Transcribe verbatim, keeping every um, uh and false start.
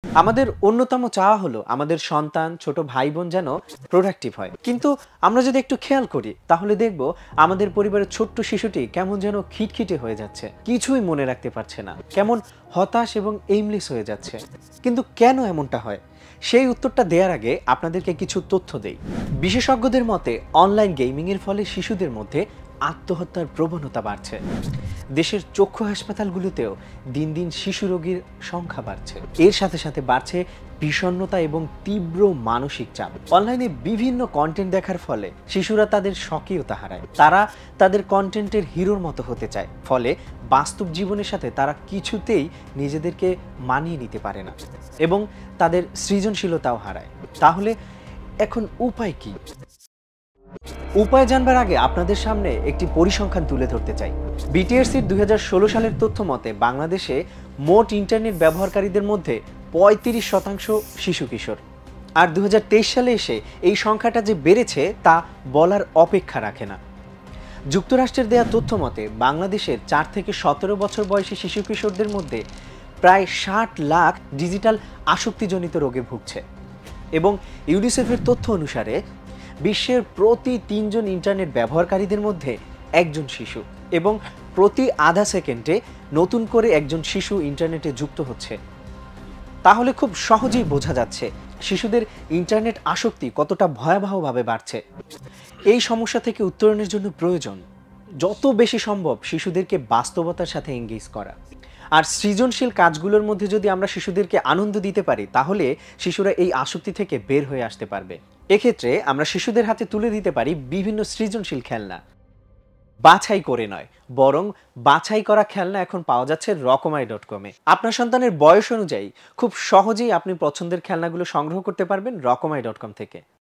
আমাদের অন্যতম চাওয়া হলো আমাদের সন্তান ছোট ভাই বোন যেন প্রোডাক্টিভ হয়, কিন্তু আমরা যদি একটু খেয়াল করি তাহলে দেখব আমাদের পরিবারের ছোট্ট শিশুটি কেমন যেন খিটখিটে হয়ে যাচ্ছে, কিছুই মনে রাখতে পারছে না, কেমন হতাশ এবং এইমলেস হয়ে যাচ্ছে। কিন্তু কেন এমনটা হয় সেই উত্তরটা দেওয়ার আগে আপনাদেরকে কিছু তথ্য দেই। বিশেষজ্ঞদের মতে অনলাইন গেমিং এর ফলে শিশুদের মধ্যে আত্মহত্যার প্রবণতা বাড়ছে। দেশের চক্ষু হাসপাতালগুলোতেও দিন দিন শিশু রোগীর সংখ্যা বাড়ছে। এর সাথে সাথে বাড়ছে বিষণ্ণতা এবং তীব্র মানসিক চাপ। অনলাইনে বিভিন্ন কন্টেন্ট দেখার ফলে শিশুরা তাদের স্বকীয়তা হারায়, তারা তাদের কন্টেন্টের হিরোর মতো হতে চায়, ফলে বাস্তব জীবনের সাথে তারা কিছুতেই নিজেদেরকে মানিয়ে নিতে পারে না এবং তাদের সৃজনশীলতাও হারায়। তাহলে এখন উপায় কি? উপায় জানবার আগে আপনাদের সামনে একটি পরিসংখ্যান তুলে ধরতে চাই। বিটিআরসির দুই হাজার ষোলো সালের তথ্য মতে বাংলাদেশে মোট ইন্টারনেট ব্যবহারকারীদের মধ্যে পঁয়ত্রিশ শতাংশ শিশু কিশোর। আর দুই হাজার তেইশ সালে এসে এই সংখ্যাটা যে বেড়েছে তা বলার অপেক্ষা রাখে না। যুক্তরাষ্ট্রের দেয়া তথ্য মতে বাংলাদেশের চার থেকে সতেরো বছর বয়সী শিশু কিশোরদের মধ্যে প্রায় ষাট লাখ ডিজিটাল আসক্তিজনিত রোগে ভুগছে এবং ইউনিসেফের তথ্য অনুসারে বিশ্বের প্রতি তিনজন ইন্টারনেট ব্যবহারকারীদের মধ্যে একজন শিশু এবং প্রতি আধা সেকেন্ডে নতুন করে একজন শিশু ইন্টারনেটে যুক্ত হচ্ছে। তাহলে খুব সহজেই বোঝা যাচ্ছে শিশুদের ইন্টারনেট আসক্তি কতটা ভয়াবহভাবে বাড়ছে। এই সমস্যা থেকে উত্তরণের জন্য প্রয়োজন যত বেশি সম্ভব শিশুদেরকে বাস্তবতার সাথে এঙ্গেজ করা। আর সৃজনশীল কাজগুলোর মধ্যে যদি আমরা শিশুদেরকে আনন্দ দিতে পারি তাহলে শিশুরা এই আসক্তি থেকে বের হয়ে আসতে পারবে। এক্ষেত্রে আমরা শিশুদের হাতে তুলে দিতে পারি বিভিন্ন সৃজনশীল খেলনা, বাছাই করে নয় বরং বাছাই করা খেলনা এখন পাওয়া যাচ্ছে রকমারি ডট কমে। আপনার সন্তানের বয়স অনুযায়ী খুব সহজেই আপনি পছন্দের খেলনাগুলো সংগ্রহ করতে পারবেন রকমারি ডট কম থেকে।